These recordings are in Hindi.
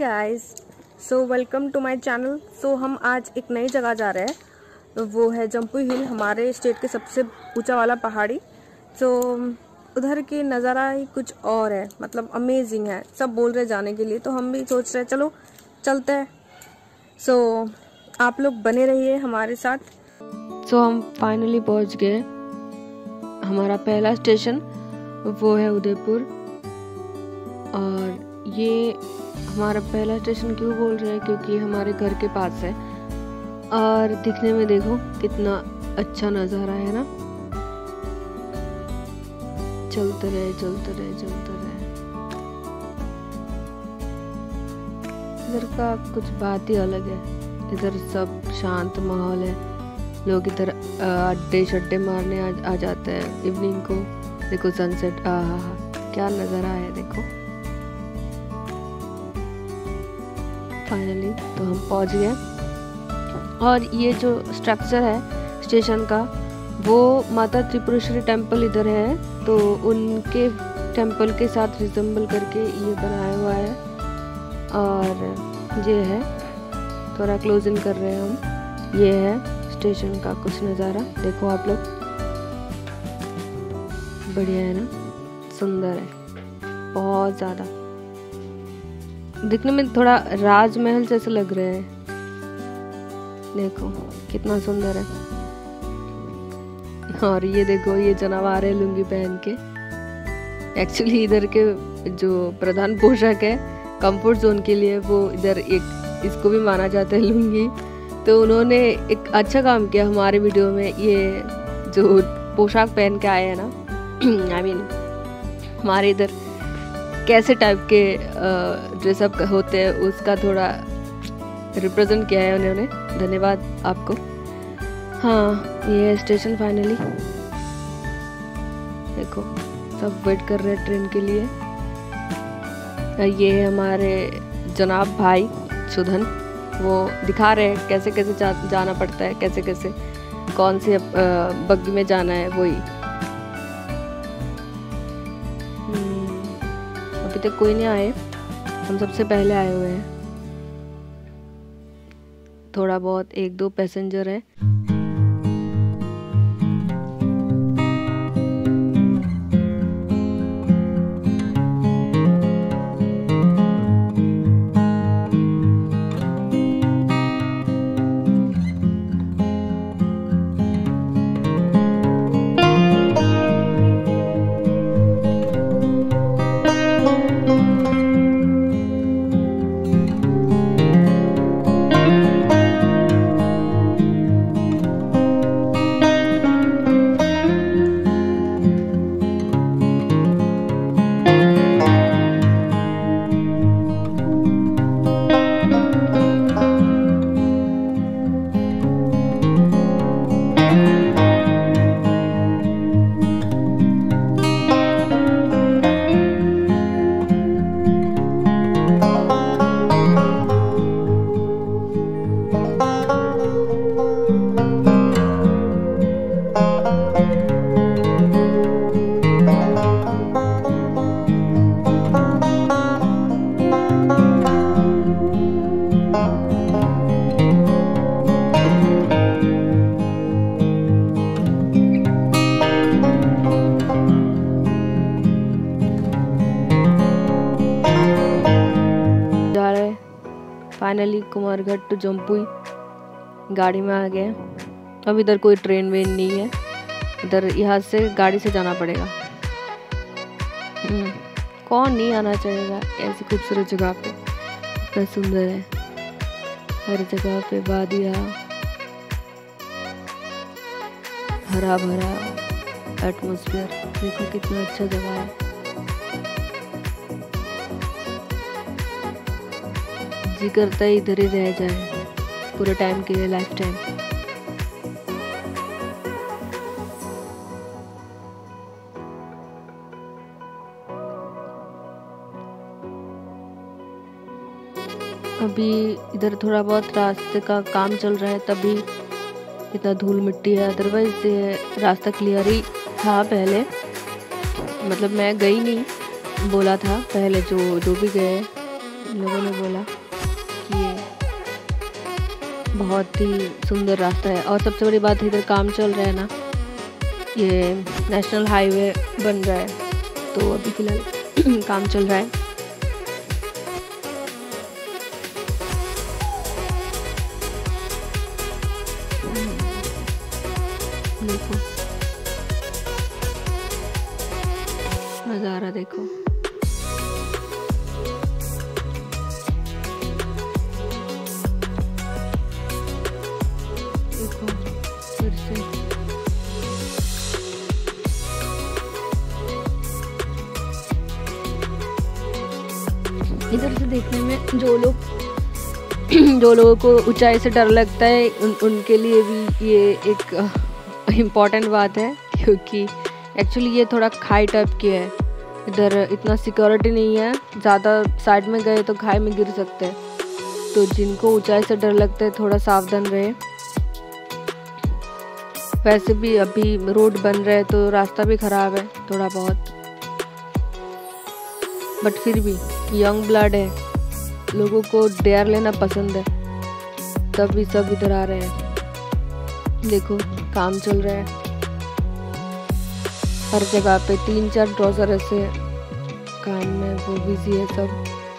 Guys, so welcome to my channel. So हम आज एक नई जगह जा रहे हैं, वो है जम्पुई हिल, हमारे स्टेट के सबसे ऊंचा वाला पहाड़ी। सो उधर की नज़ारा ही कुछ और है, मतलब अमेजिंग है। सब बोल रहे जाने के लिए, तो हम भी सोच रहे चलो चलते हैं। सो आप लोग बने रहिए हमारे साथ। सो हम फाइनली पहुंच गए। हमारा पहला स्टेशन वो है उदयपुर। और ये हमारा पहला स्टेशन क्यों बोल रहे हैं, क्योंकि हमारे घर के पास है और दिखने में देखो कितना अच्छा नज़ारा है ना। चलते रहे चलते रहे चलते रहे। इधर का कुछ बात ही अलग है। इधर सब शांत माहौल है। लोग इधर अड्डे शड्डे मारने आ जाते हैं इवनिंग को। देखो सनसेट, आहा क्या नज़ारा है। देखो फाइनली तो हम पहुंच गए। और ये जो स्ट्रक्चर है स्टेशन का, वो माता त्रिपुरेश्वरी टेम्पल इधर है, तो उनके टेम्पल के साथ रिजेंबल करके ये बनाया हुआ है। और ये है, थोड़ा क्लोज इन कर रहे हैं हम। ये है स्टेशन का कुछ नज़ारा, देखो आप लोग। बढ़िया है ना, सुंदर है बहुत ज़्यादा। दिखने में थोड़ा राजमहल जैसे लग रहे हैं। देखो कितना सुंदर है। और ये देखो, ये जनाब आ रहे हैं लुंगी पहन के। एक्चुअली इधर के जो प्रधान पोशाक है कंफर्ट जोन के लिए, वो इधर एक इसको भी माना जाता है लुंगी। तो उन्होंने एक अच्छा काम किया हमारे वीडियो में। ये जो पोशाक पहन के आए हैं ना, आई मीन हमारे इधर कैसे टाइप के ड्रेसअप होते हैं, उसका थोड़ा रिप्रेजेंट किया है उन्होंने। धन्यवाद आपको। हाँ, ये है स्टेशन फाइनली। देखो सब वेट कर रहे हैं ट्रेन के लिए। ये है हमारे जनाब भाई सुधन, वो दिखा रहे हैं कैसे कैसे जाना पड़ता है, कैसे कैसे कौन से बग्गी में जाना है। वही अभी तक कोई नहीं आए, हम सबसे पहले आए हुए हैं। थोड़ा बहुत एक दो पैसेंजर है। फाइनली कुमारघाट टू जम्पुई गाड़ी में आ गए। अब इधर कोई ट्रेन वेन नहीं है, इधर यहाँ से गाड़ी से जाना पड़ेगा। कौन नहीं आना चाहेगा ऐसी खूबसूरत जगह पे। इतना सुंदर है, हर जगह पे वादियाँ, हरा भरा एटमॉस्फेयर। देखो कितना अच्छा जगह है। जी करता है इधर ही रह जाए पूरे टाइम के लिए, लाइफ टाइम। अभी इधर थोड़ा बहुत रास्ते का काम चल रहा है, तभी इतना धूल मिट्टी है। अदरवाइज रास्ता क्लियर ही था पहले। मतलब मैं गई नहीं, बोला था पहले जो भी गए लोगों ने बोला कि ये बहुत ही सुंदर रास्ता है। और सबसे बड़ी बात, इधर काम चल रहा है ना, ये नेशनल हाईवे बन रहा है, तो अभी फिलहाल काम चल रहा है। देखो नज़ारा, देखो देखो फिर से इधर से देखने में जो लोगों को ऊंचाई से डर लगता है उनके लिए भी ये एक इम्पॉर्टेंट बात है, क्योंकि एक्चुअली ये थोड़ा खाई टाइप की है। इधर इतना सिक्योरिटी नहीं है, ज़्यादा साइड में गए तो खाई में गिर सकते हैं, तो जिनको ऊंचाई से डर लगता है थोड़ा सावधान रहे। वैसे भी अभी रोड बन रहा है तो रास्ता भी ख़राब है थोड़ा बहुत, बट फिर भी यंग ब्लड है, लोगों को डेयर लेना पसंद है, तभी सब इधर आ रहे हैं। देखो काम चल रहा है हर जगह पे, 3-4 डॉजर ऐसे काम में वो बिजी है सब।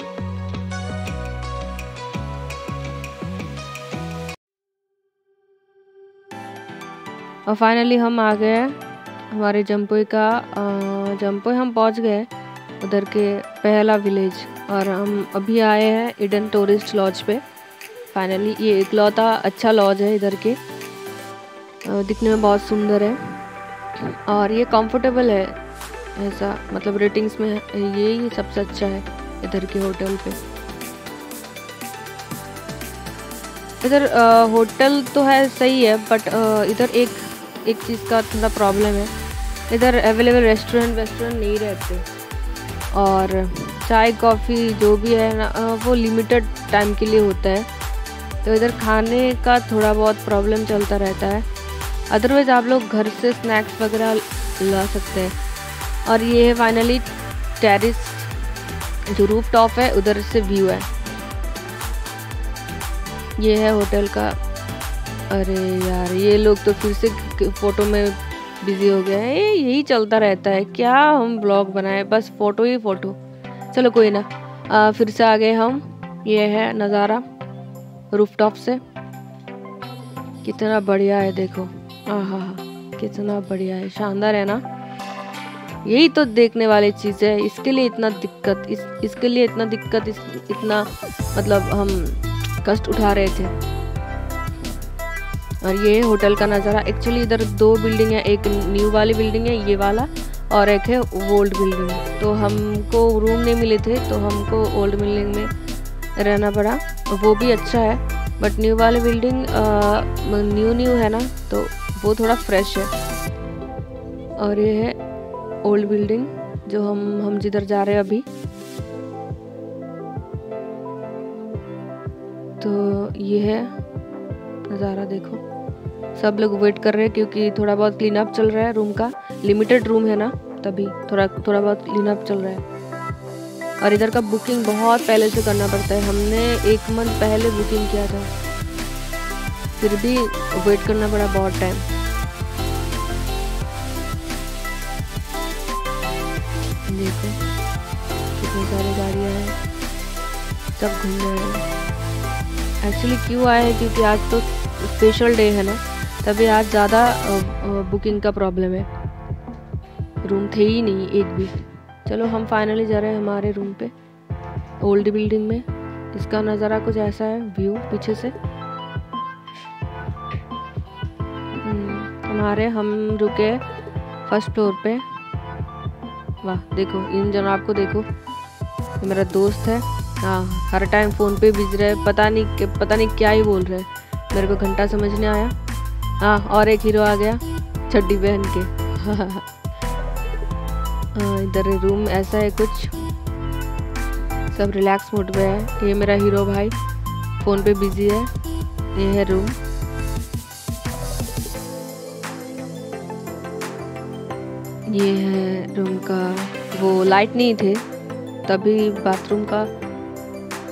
और फाइनली हम आ गए हमारे जम्पुई हम पहुंच गए उधर के पहला विलेज, और हम अभी आए हैं ईडन टूरिस्ट लॉज पे। फाइनली ये इकलौता अच्छा लॉज है इधर के, दिखने में बहुत सुंदर है और ये कंफर्टेबल है, ऐसा मतलब रेटिंग्स में ये सबसे अच्छा है इधर के होटल पे। इधर होटल तो है सही है, बट इधर एक चीज़ का थोड़ा प्रॉब्लम है, इधर अवेलेबल रेस्टोरेंट नहीं रहते, और चाय कॉफ़ी जो भी है ना वो लिमिटेड टाइम के लिए होता है, तो इधर खाने का थोड़ा बहुत प्रॉब्लम चलता रहता है। अदरवाइज आप लोग घर से स्नैक्स वगैरह ला सकते हैं। और ये है फाइनली टेरिस, जो रूफ टॉप है उधर से व्यू है, ये है होटल का। अरे यार ये लोग तो फिर से फ़ोटो में बिजी हो गए हैं, यही चलता रहता है, क्या हम ब्लॉग बनाए, बस फ़ोटो ही फ़ोटो। चलो कोई ना, फिर से आ गए हम। ये है नज़ारा रूफ टॉप से, कितना बढ़िया है, देखो आहा कितना बढ़िया है, शानदार है ना। यही तो देखने वाली चीज़ है, इसके लिए इतना दिक्कत, इसके लिए इतना दिक्कत, इतना मतलब हम कष्ट उठा रहे थे। और ये होटल का नज़ारा। एक्चुअली इधर 2 बिल्डिंग है, एक न्यू वाली बिल्डिंग है ये वाला, और एक है ओल्ड बिल्डिंग। तो हमको रूम नहीं मिले थे तो हमको ओल्ड बिल्डिंग में रहना पड़ा, वो भी अच्छा है, बट न्यू वाली बिल्डिंग न्यू है ना, तो वो थोड़ा फ्रेश है। और ये है ओल्ड बिल्डिंग जो हम जिधर जा रहे हैं अभी। तो ये है नज़ारा, देखो सब लोग वेट कर रहे हैं क्योंकि थोड़ा बहुत क्लीन अप चल रहा है रूम का, लिमिटेड रूम है ना, तभी थोड़ा बहुत क्लीन अप चल रहा है। और इधर का बुकिंग बहुत पहले से करना पड़ता है, हमने 1 मंथ पहले बुकिंग किया था, फिर भी वेट करना पड़ा बहुत टाइम। देखो कितनी सारी गाड़ियाँ हैं, सब घूम रहे हैं। एक्चुअली क्यों आए हैं, क्योंकि आज तो स्पेशल डे है ना, तभी आज ज़्यादा बुकिंग का प्रॉब्लम है, रूम थे ही नहीं एक भी। चलो हम फाइनली जा रहे हैं हमारे रूम पे ओल्ड बिल्डिंग में। इसका नज़ारा कुछ ऐसा है, व्यू पीछे से। हम रुके फर्स्ट फ्लोर पे। वाह देखो इन जनाब को, देखो ये मेरा दोस्त है, हाँ हर टाइम फ़ोन पे बिजी रहे, पता नहीं क्या ही बोल रहे हैं, मेरे को घंटा समझ नहीं आया। हाँ और एक हीरो आ गया चड्डी पहन के। इधर रूम ऐसा है कुछ, सब रिलैक्स मोड पे है। ये मेरा हीरो भाई फ़ोन पे बिजी है। ये है रूम, ये है रूम का, वो लाइट नहीं थे तभी बाथरूम का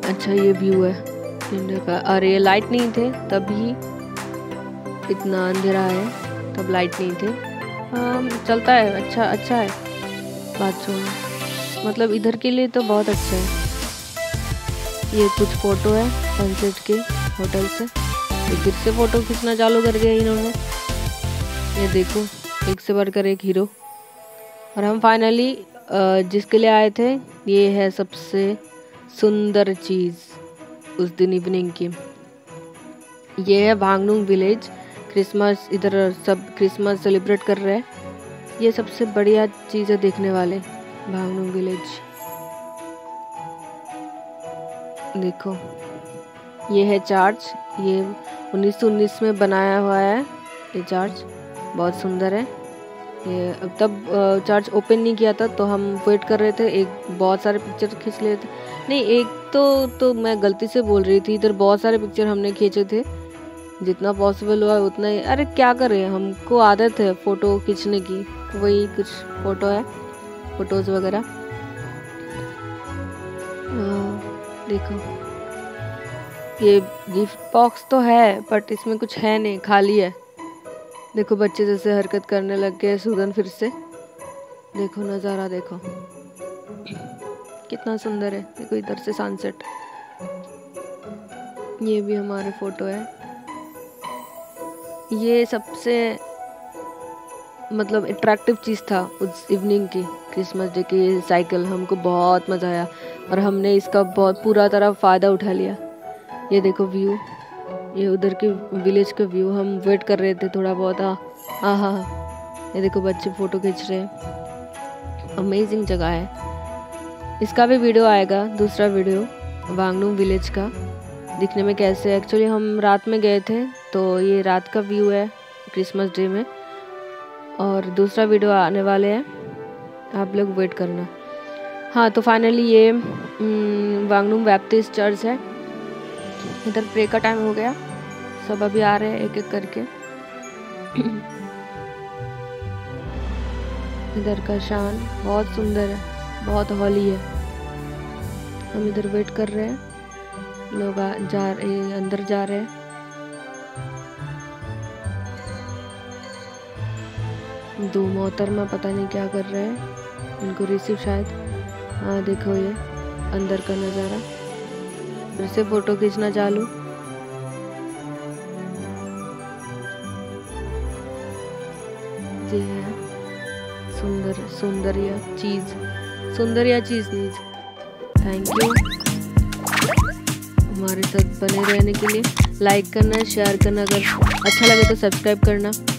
अच्छा ये व्यू है इंडिया का। और ये लाइट नहीं थे तभी इतना अंधेरा है, तब लाइट नहीं थे। चलता है, अच्छा है बाथरूम, मतलब इधर के लिए तो बहुत अच्छा है। ये कुछ फ़ोटो है सनसेट के होटल से। तो फिर से फ़ोटो खींचना चालू कर दिया इन्होंने। ये देखो एक से बढ़कर एक हीरो। और हम फाइनली जिसके लिए आए थे, ये है सबसे सुंदर चीज़ उस दिन इवनिंग की। ये है भांगनुंग विलेज। क्रिसमस, इधर सब क्रिसमस सेलिब्रेट कर रहे हैं। ये सबसे बढ़िया चीज़ है देखने वाले, भांगनुंग विलेज। देखो ये है चर्च, ये 1919 में बनाया हुआ है ये चर्च, बहुत सुंदर है। ये अब तब चर्च ओपन नहीं किया था तो हम वेट कर रहे थे, एक बहुत सारे पिक्चर खींच लिए थे। नहीं, एक तो मैं गलती से बोल रही थी, इधर बहुत सारे पिक्चर हमने खींचे थे, जितना पॉसिबल हुआ उतना ही। अरे क्या करें, हमको आदत है फ़ोटो खींचने की, वही कुछ फ़ोटो है, फ़ोटोज़ वगैरह। देखो ये गिफ्ट बॉक्स तो है बट इसमें कुछ है नहीं, खाली है। देखो बच्चे जैसे हरकत करने लग गए सूदन फिर से। देखो नज़ारा देखो कितना सुंदर है। देखो इधर से सनसेट। ये भी हमारे फ़ोटो है। ये सबसे मतलब अट्रैक्टिव चीज़ था उस इवनिंग की, क्रिसमस डे की साइकिल। हमको बहुत मज़ा आया और हमने इसका बहुत पूरा तरह फ़ायदा उठा लिया। ये देखो व्यू, ये उधर के विलेज का व्यू। हम वेट कर रहे थे थोड़ा बहुत। हाँ, ये देखो बच्चे फ़ोटो खींच रहे हैं। अमेजिंग जगह है। इसका भी वीडियो आएगा, दूसरा वीडियो भांगनुंग विलेज का, दिखने में कैसे। एक्चुअली हम रात में गए थे तो ये रात का व्यू है क्रिसमस डे में, और दूसरा वीडियो आने वाले हैं, आप लोग वेट करना। हाँ, तो फाइनली ये भांगनुंग बैप्टिस्ट चर्च है। इधर प्रे का टाइम हो गया, सब अभी आ रहे हैं एक एक करके। इधर का शान बहुत सुंदर है, बहुत हॉली है। हम इधर वेट कर रहे हैं, लोग अंदर जा रहे हैं। दो मोहतरमा पता नहीं क्या कर रहे हैं, इनको रिसीव शायद। हाँ देखो ये अंदर का नज़ारा। फिर से फ़ोटो खींचना चालू। ये है सुंदरिया चीज़। थैंक यू हमारे साथ बने रहने के लिए। लाइक करना, शेयर करना, अगर अच्छा लगे तो सब्सक्राइब करना।